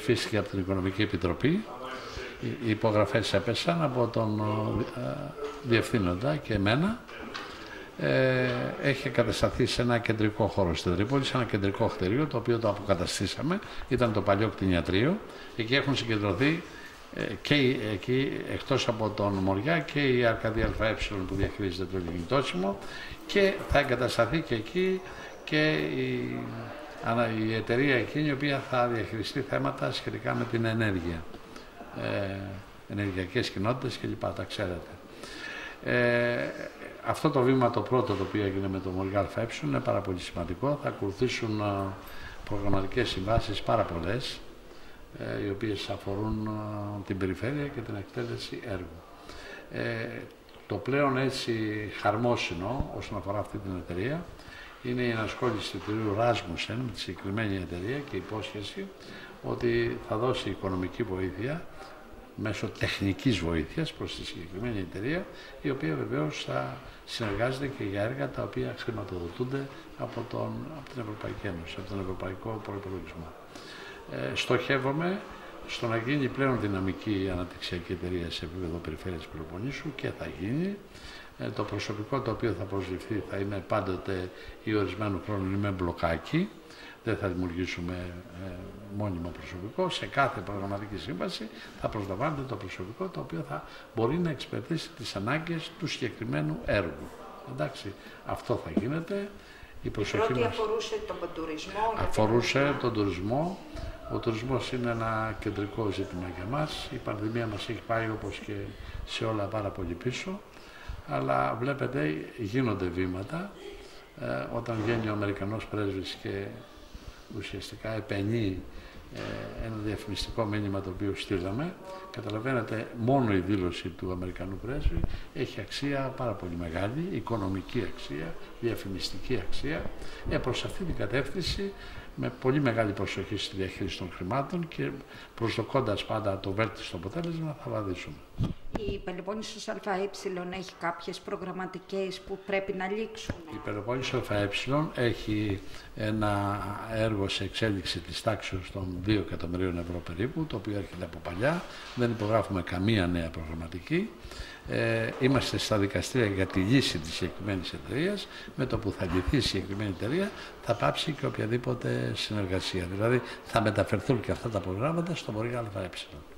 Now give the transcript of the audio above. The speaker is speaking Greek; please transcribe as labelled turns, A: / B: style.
A: ψηφίστηκε από την Οικονομική Επιτροπή. Οι υπογραφές έπεσαν από τον Διευθύνοντα και εμένα. Έχει εγκατασταθεί σε ένα κεντρικό χώρο στην Τρίπολη, σε ένα κεντρικό κτίριο, το οποίο το αποκαταστήσαμε. Ήταν το παλιό κτηνιατρίο. Εκεί έχουν συγκεντρωθεί και εκεί, εκτός από τον Μοριά, και η Αρκαδία ΑΕ που διαχειρίζεται το λιγνητόσιμο, και θα εγκατασταθεί και εκεί και η εταιρεία εκείνη η οποία θα διαχειριστεί θέματα σχετικά με την ενέργεια, ενεργειακές κοινότητες κλπ. Τα ξέρετε. Αυτό το βήμα το πρώτο το οποίο έγινε με το Μοριά ΑΕ είναι πάρα πολύ σημαντικό. Θα ακολουθήσουν προγραμματικές συμβάσεις πάρα πολλές, οι οποίες αφορούν την περιφέρεια και την εκτέλεση έργου. Το πλέον έτσι χαρμόσυνο όσον αφορά αυτή την εταιρεία είναι η ενασχόληση του κ. Ράσμουσεν με τη συγκεκριμένη εταιρεία και η υπόσχεση ότι θα δώσει οικονομική βοήθεια μέσω τεχνικής βοήθειας προς τη συγκεκριμένη εταιρεία, η οποία βεβαίως θα συνεργάζεται και για έργα τα οποία χρηματοδοτούνται από την Ευρωπαϊκή Ένωση, από τον Ευρωπαϊκό Προϋπολογισμό. Στοχεύομαι στο να γίνει πλέον δυναμική αναπτυξιακή εταιρεία σε επίπεδο περιφέρειας Πελοποννήσου, και θα γίνει. Το προσωπικό το οποίο θα προσληφθεί θα είναι πάντοτε ή ορισμένου χρόνου ή με μπλοκάκι. Δεν θα δημιουργήσουμε μόνιμο προσωπικό. Σε κάθε προγραμματική σύμβαση θα προσλαμβάνεται το προσωπικό το οποίο θα μπορεί να εξυπηρετήσει τις ανάγκες του συγκεκριμένου έργου. Εντάξει, αυτό θα γίνεται. Η προσοχή μας
B: αφορούσε τον τουρισμό.
A: Αφορούσε τον τουρισμό. Ο τουρισμός είναι ένα κεντρικό ζήτημα για μας. Η πανδημία μας έχει πάει, όπως και σε όλα, πάρα πολύ πίσω. Αλλά βλέπετε, γίνονται βήματα. Όταν βγαίνει ο Αμερικανός πρέσβης και ουσιαστικά επενεί ένα διαφημιστικό μήνυμα το οποίο στείλαμε, καταλαβαίνετε, μόνο η δήλωση του Αμερικανού πρέσβη έχει αξία πάρα πολύ μεγάλη, οικονομική αξία, διαφημιστική αξία. Προς αυτή την κατεύθυνση, με πολύ μεγάλη προσοχή στη διαχείριση των χρημάτων και προσδοκώντας πάντα το βέλτιστο αποτέλεσμα, θα βαδίσουμε.
B: Η Πελοπόννησος ΑΕ έχει κάποιες προγραμματικές που πρέπει να λήξουν.
A: Η Πελοπόννησος ΑΕ έχει ένα έργο σε εξέλιξη της τάξης των 2 εκατομμυρίων ευρώ περίπου, το οποίο έρχεται από παλιά. Δεν υπογράφουμε καμία νέα προγραμματική. Είμαστε στα δικαστήρια για τη λύση της συγκεκριμένης εταιρείας. Με το που θα λυθεί η συγκεκριμένη εταιρεία θα πάψει και οποιαδήποτε συνεργασία. Δηλαδή θα μεταφερθούν και αυτά τα προγράμματα στο Μοριά ΑΕ.